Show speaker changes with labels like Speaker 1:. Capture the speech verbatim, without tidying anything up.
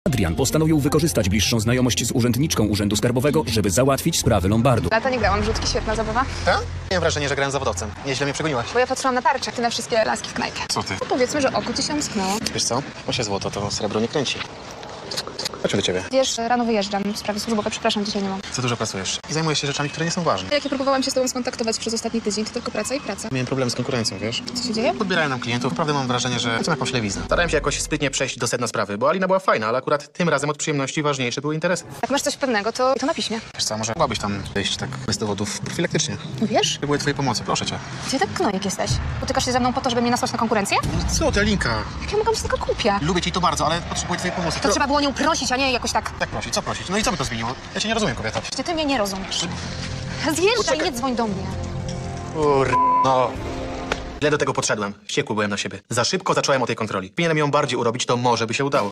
Speaker 1: Adrian postanowił wykorzystać bliższą znajomość z urzędniczką Urzędu Skarbowego, żeby załatwić sprawy Lombardu.
Speaker 2: Lata nie grałam, rzutki, świetna zabawa.
Speaker 3: Tak? Miałem wrażenie, że grałem zawodowcem. Nieźle mnie przegoniłaś.
Speaker 2: Bo ja patrzyłam na tarczę, ty na wszystkie laski w knajpie.
Speaker 3: Co ty?
Speaker 2: No powiedzmy, że oko ci się umsknęło.
Speaker 3: Wiesz co? Bo się złoto, to srebro nie kręci. Chodźmy do ciebie.
Speaker 2: Wiesz, rano wyjeżdżam w sprawie służbowej, przepraszam, dzisiaj nie mam.
Speaker 3: Za dużo pracujesz. I zajmujesz się rzeczami, które nie są ważne.
Speaker 2: Jak ja próbowałam się z tobą skontaktować przez ostatni tydzień, to tylko praca i praca.
Speaker 3: Miałem problem z konkurencją, wiesz?
Speaker 2: Co się dzieje?
Speaker 3: Podbierają nam klientów. Naprawdę mam wrażenie, że są jakąś lewiznę. Starałem się jakoś sprytnie przejść do sedna sprawy, bo Alina była fajna, ale akurat tym razem od przyjemności ważniejsze były interesy.
Speaker 2: Jak masz coś pewnego, to, to na piśmie.
Speaker 3: Wiesz co, może mogłabyś tam wejść tak bez dowodów profilaktycznie.
Speaker 2: No wiesz?
Speaker 3: Były twojej pomocy, proszę cię.
Speaker 2: Ty tak knojek jesteś. Potykasz się ze mną po to, żeby mnie nasłać na konkurencję?
Speaker 3: No co ty, Alinka?
Speaker 2: Jak ja mogłam być taka głupia?
Speaker 3: Lubię cię to bardzo, ale potrzebuję twojej pomocy.
Speaker 2: To trzeba było nią prosić, a nie jakoś tak...
Speaker 3: Jak prosić? Co prosić? No i co by to zmieniło? Ja cię nie rozumiem, kobieta.
Speaker 2: Ty, ty mnie nie rozumiesz. Zjeżdżaj,
Speaker 3: Poczekaj.
Speaker 2: nie dzwoń do mnie.
Speaker 3: Kur... no... Źle do tego podszedłem. Wściekły byłem na siebie. Za szybko zacząłem o tej kontroli. Powinienem ją bardziej urobić, to może by się udało.